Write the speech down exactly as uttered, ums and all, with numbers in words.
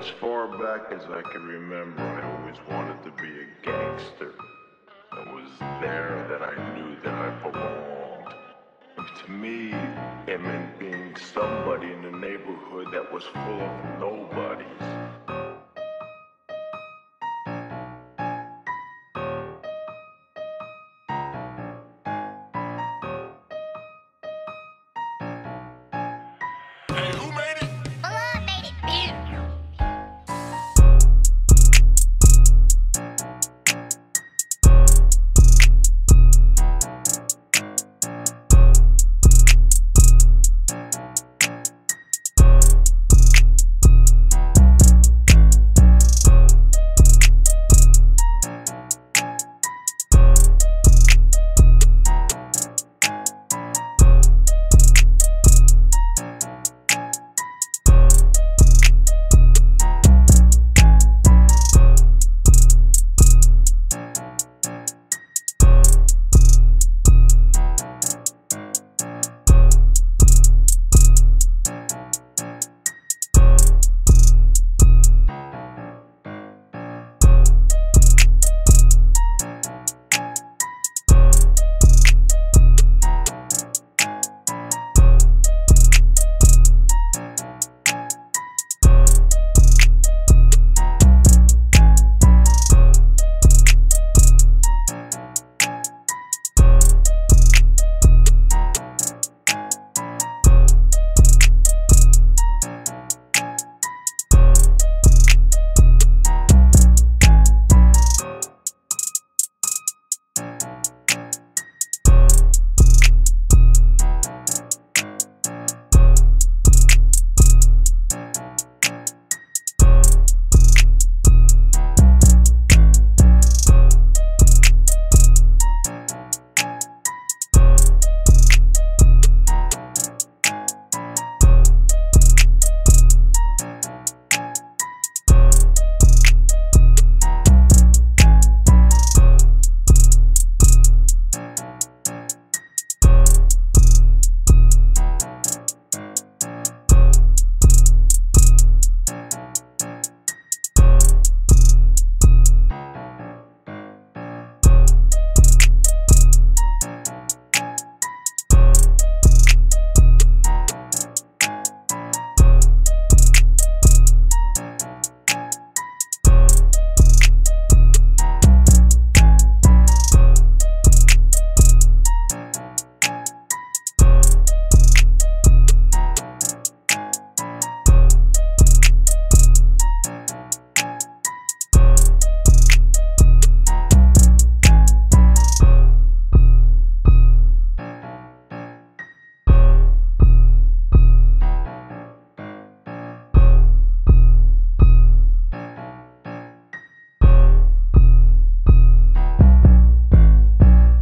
As far back as I can remember, I always wanted to be a gangster. It was there that I knew that I belonged. And to me, it meant being somebody in a neighborhood that was full of nobody.